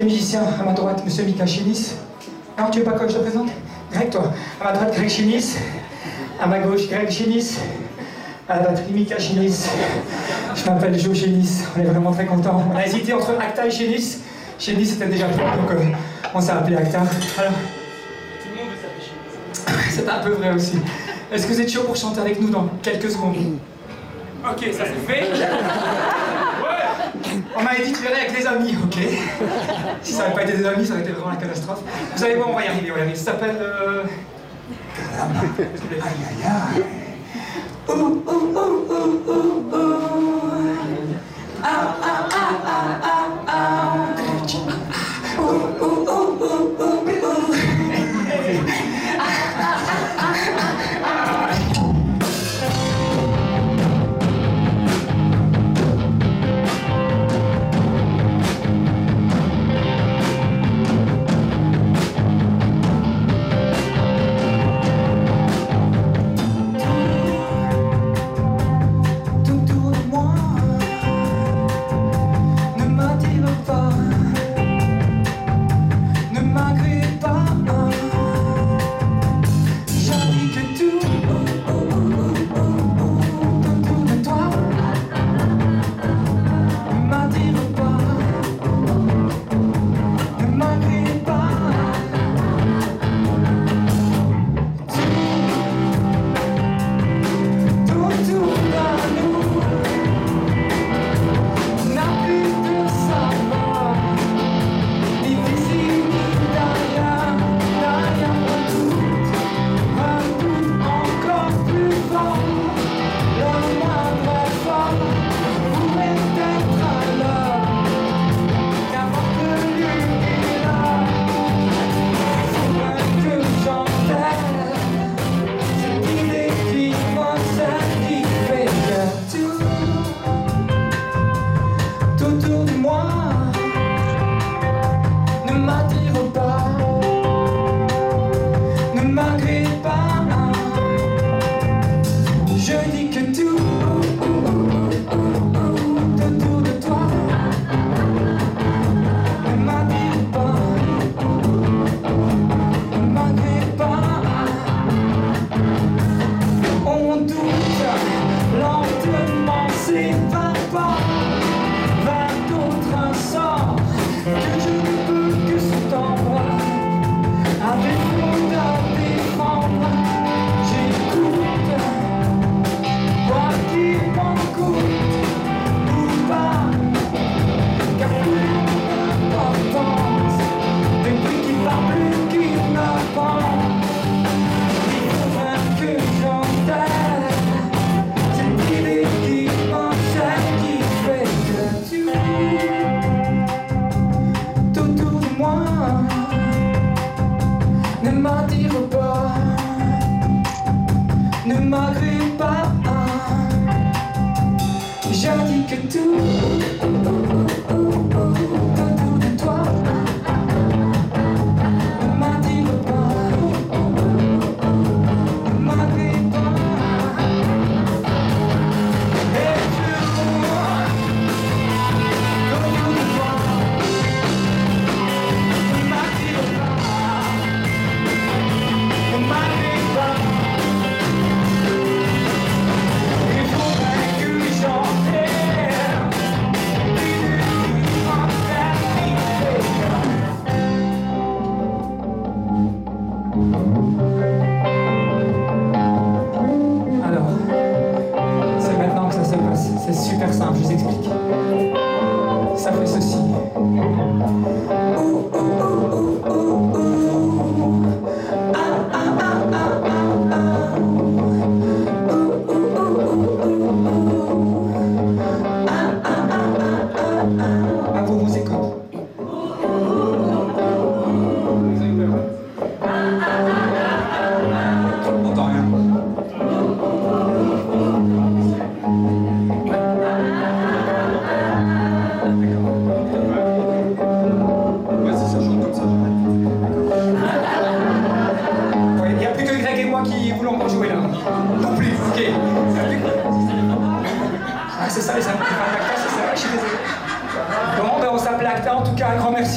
Musicien, à ma droite, monsieur Mika Chinis. Non, tu veux pas que je te présente? Greg, toi. À ma droite, Greg Chinis. À ma gauche, Greg Chinis. À la batterie, Mika Chinis. Je m'appelle Joe Chinis. On est vraiment très contents. On a hésité entre Acta et Chinis. Chinis c'était déjà trop, donc on s'est appelé Acta. Alors, tout le monde veut s'appeler Chinis. C'est un peu vrai aussi. Est-ce que vous êtes chaud pour chanter avec nous dans quelques secondes? Ok, ça c'est fait. On m'a dit tu verrais avec les amis, ok? Si ça n'avait pas été des amis, ça aurait été vraiment la catastrophe. Vous savez quoi, on va y arriver, on va y arriver. Ça s'appelle... Aïe aïe aïe.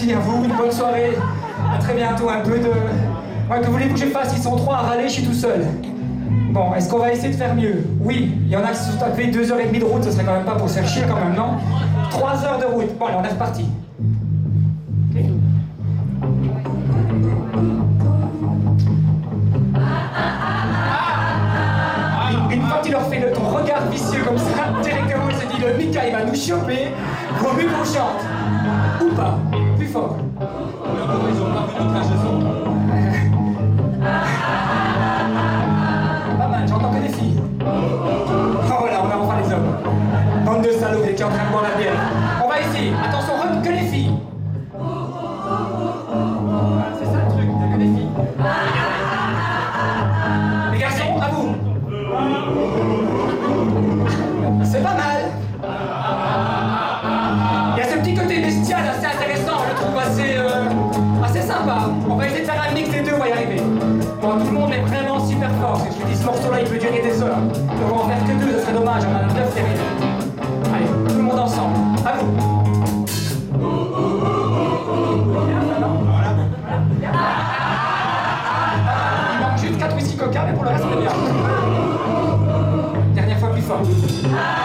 merci à vous, une bonne soirée. À très bientôt, un peu de... Ouais, que voulez-vous que je fasse? Ils sont 3 à râler, je suis tout seul. Bon, est-ce qu'on va essayer de faire mieux? Oui, il y en a qui se sont tapés 2h30 de route, ce serait quand même pas pour se faire chier quand même, non? 3 heures de route. Bon, allez, on est reparti. Okay. Une fois qu'il leur fait ton regard vicieux comme ça, directement il se dit le Mika il va nous choper, vaut mieux qu'on chante. Ou pas, plus fort. Ils ont pas vu notre chanson. Pas mal, j'entends que des filles. Oh voilà, on a enfin les hommes. Bande de salauds qui est en train de boire la bière. On va essayer, attention, que les filles. C'est ça le truc, il n'y a que des filles. Les garçons, à vous. C'est pas mal. Il y a ce petit côté bestial assez intéressant, je le trouve assez sympa. On va essayer de faire un mix des deux, on va y arriver. Bon, tout le monde est vraiment super fort. Je me dis, ce morceau-là, il peut durer des heures. Donc on va en faire que 2, ce serait dommage, on en a 9 derrière. Allez, tout le monde ensemble. À vous. Il manque juste 4 whisky coca, mais pour le reste, on est bien. Dernière fois plus fort.